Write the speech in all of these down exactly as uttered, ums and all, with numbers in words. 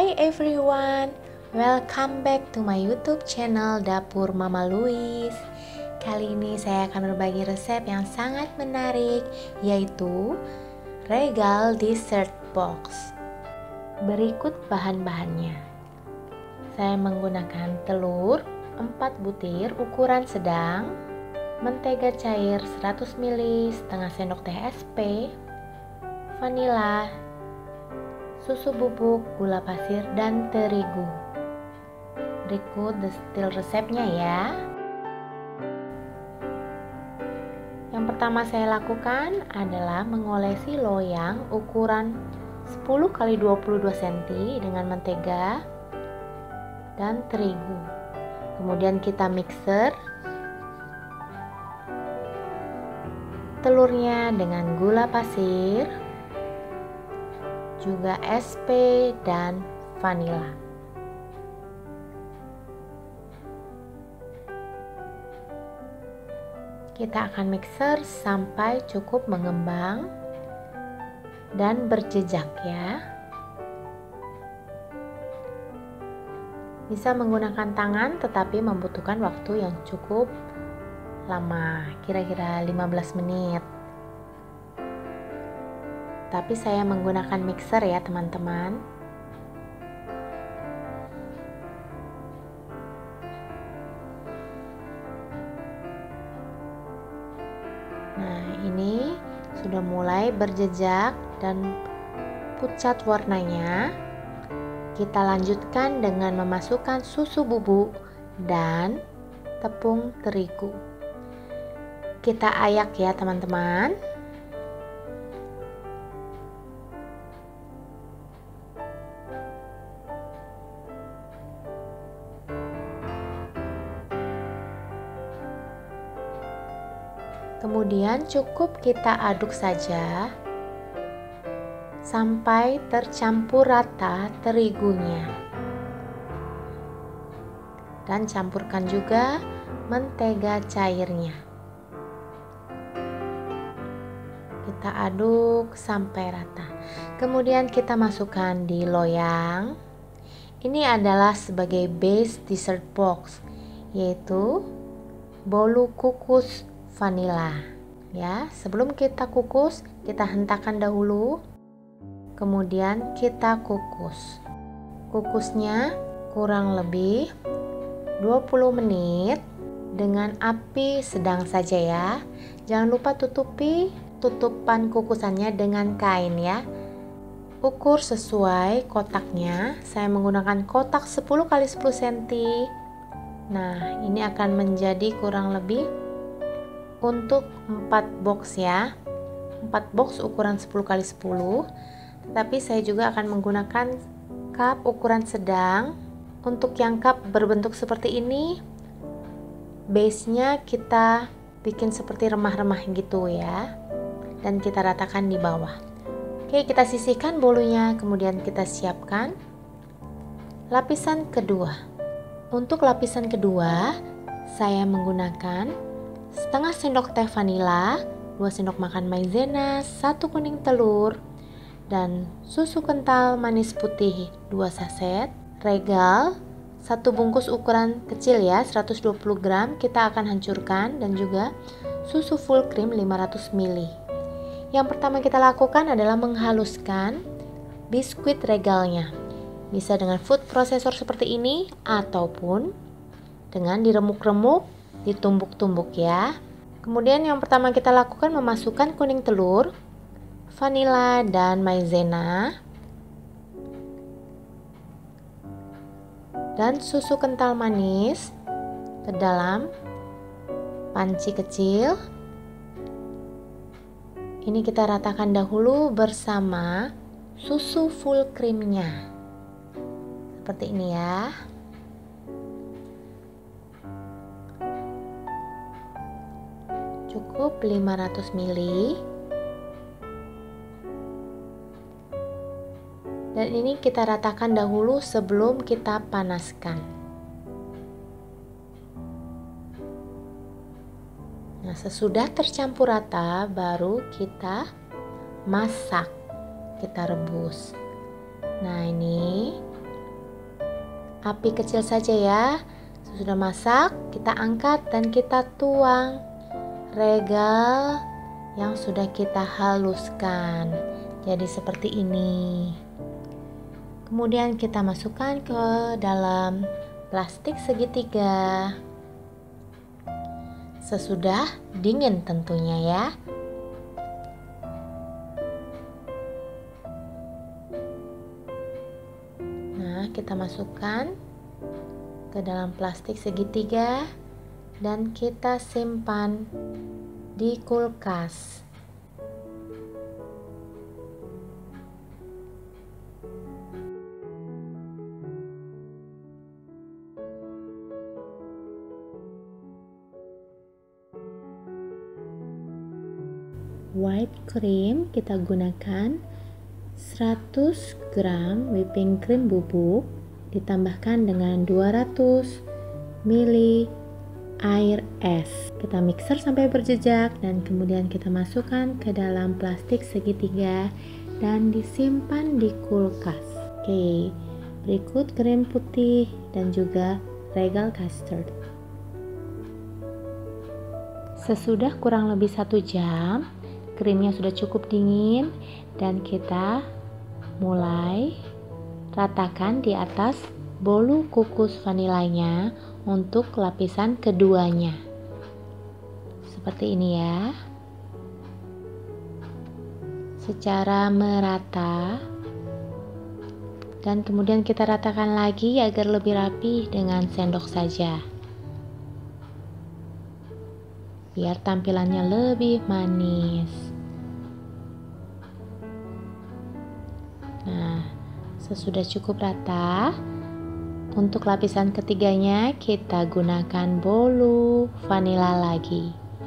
Hi everyone, welcome back to my YouTube channel Dapur Mama Louise. Kali ini saya akan berbagi resep yang sangat menarik, yaitu regal dessert box. Berikut bahan-bahannya. Saya menggunakan telur empat butir ukuran sedang, mentega cair seratus mililiter, setengah sendok teh es pe, vanila, susu bubuk, gula pasir, dan terigu. Berikut detail resepnya ya. Yang pertama saya lakukan adalah mengolesi loyang ukuran sepuluh kali dua puluh dua sentimeter dengan mentega dan terigu. Kemudian kita mixer telurnya dengan gula pasir, juga es pe dan vanila. Kita akan mixer sampai cukup mengembang dan berjejak ya. Bisa menggunakan tangan tetapi membutuhkan waktu yang cukup lama, kira-kira lima belas menit. Tapi saya menggunakan mixer ya teman-teman. Nah, ini sudah mulai berjejak dan pucat warnanya. Kita lanjutkan dengan memasukkan susu bubuk dan tepung terigu. Kita ayak ya teman-teman. Kemudian cukup kita aduk saja sampai tercampur rata terigunya. Dan campurkan juga mentega cairnya. Kita aduk sampai rata. Kemudian kita masukkan di loyang. Ini adalah sebagai base dessert box, yaitu bolu kukus vanila ya. Sebelum kita kukus, kita hentakan dahulu, kemudian kita kukus. Kukusnya kurang lebih dua puluh menit dengan api sedang saja ya. Jangan lupa tutupi tutupan kukusannya dengan kain ya. Ukur sesuai kotaknya. Saya menggunakan kotak sepuluh kali sepuluh sentimeter. Nah, ini akan menjadi kurang lebih untuk empat box ya. empat box ukuran sepuluh kali sepuluh. Tetapi saya juga akan menggunakan cup ukuran sedang. Untuk yang cup berbentuk seperti ini, base-nya kita bikin seperti remah-remah gitu ya. Dan kita ratakan di bawah. Oke, kita sisihkan bolunya, kemudian kita siapkan lapisan kedua. Untuk lapisan kedua, saya menggunakan setengah sendok teh vanila, dua sendok makan maizena, satu kuning telur, dan susu kental manis putih dua saset, regal satu bungkus ukuran kecil ya, seratus dua puluh gram kita akan hancurkan, dan juga susu full cream lima ratus mililiter. Yang pertama kita lakukan adalah menghaluskan biskuit regalnya. Bisa dengan food processor seperti ini ataupun dengan diremuk-remuk, ditumbuk-tumbuk ya. Kemudian yang pertama kita lakukan memasukkan kuning telur, vanila, dan maizena, dan susu kental manis ke dalam panci kecil. Ini kita ratakan dahulu bersama susu full creamnya seperti ini ya. Cukup lima ratus mililiter. Dan ini kita ratakan dahulu sebelum kita panaskan. Nah, sesudah tercampur rata baru kita masak, kita rebus. Nah, ini api kecil saja ya. Sudah masak, kita angkat dan kita tuang regal yang sudah kita haluskan. Jadi seperti ini. Kemudian kita masukkan ke dalam plastik segitiga. Sesudah dingin tentunya ya. Nah, kita masukkan ke dalam plastik segitiga dan kita simpan di kulkas. White cream kita gunakan seratus gram whipping cream bubuk ditambahkan dengan dua ratus mililiter air es. Kita mixer sampai berjejak dan kemudian kita masukkan ke dalam plastik segitiga dan disimpan di kulkas. Oke, berikut krim putih dan juga regal custard. Sesudah kurang lebih satu jam, krimnya sudah cukup dingin dan kita mulai ratakan di atas bolu kukus vanilanya untuk lapisan keduanya. Seperti ini ya. Secara merata. Dan kemudian kita ratakan lagi agar lebih rapi dengan sendok saja. Biar tampilannya lebih manis. Nah, sesudah cukup rata, untuk lapisan ketiganya kita gunakan bolu vanila lagi.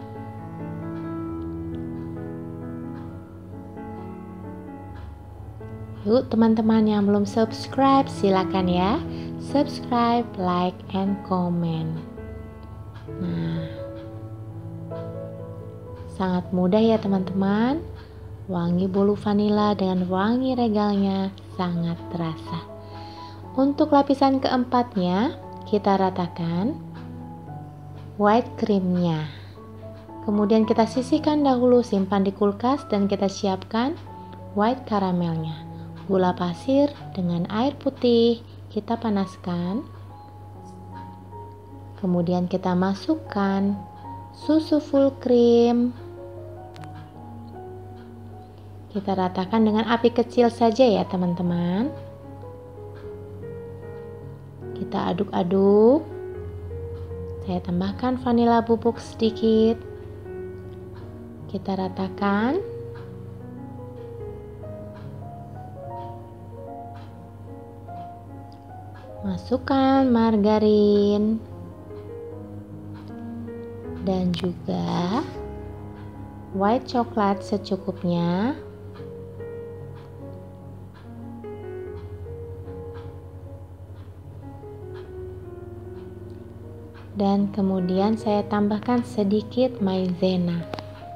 Yuk teman-teman yang belum subscribe, silakan ya subscribe, like, and comment. Nah, sangat mudah ya teman-teman. Wangi bolu vanila dengan wangi regalnya sangat terasa. Untuk lapisan keempatnya, kita ratakan white creamnya. Kemudian kita sisihkan dahulu, simpan di kulkas dan kita siapkan white caramelnya. Gula pasir dengan air putih kita panaskan. Kemudian kita masukkan susu full cream. Kita ratakan dengan api kecil saja ya teman-teman. Kita aduk-aduk. Saya tambahkan vanila bubuk sedikit. Kita ratakan. Masukkan margarin. Dan juga white coklat secukupnya. Dan kemudian saya tambahkan sedikit maizena.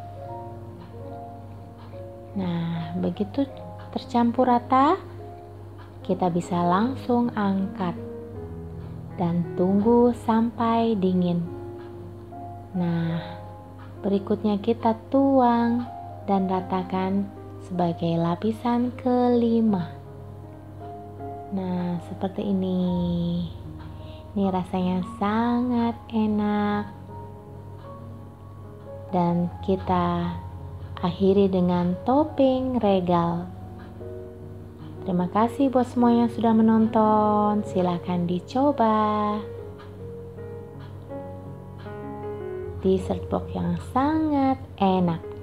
Nah, begitu tercampur rata, kita bisa langsung angkat dan tunggu sampai dingin. Nah, berikutnya kita tuang dan ratakan sebagai lapisan kelima. Nah, seperti ini. Ini rasanya sangat enak. Dan kita akhiri dengan topping regal. Terima kasih buat semua yang sudah menonton. Silahkan dicoba. Dessert box yang sangat enak.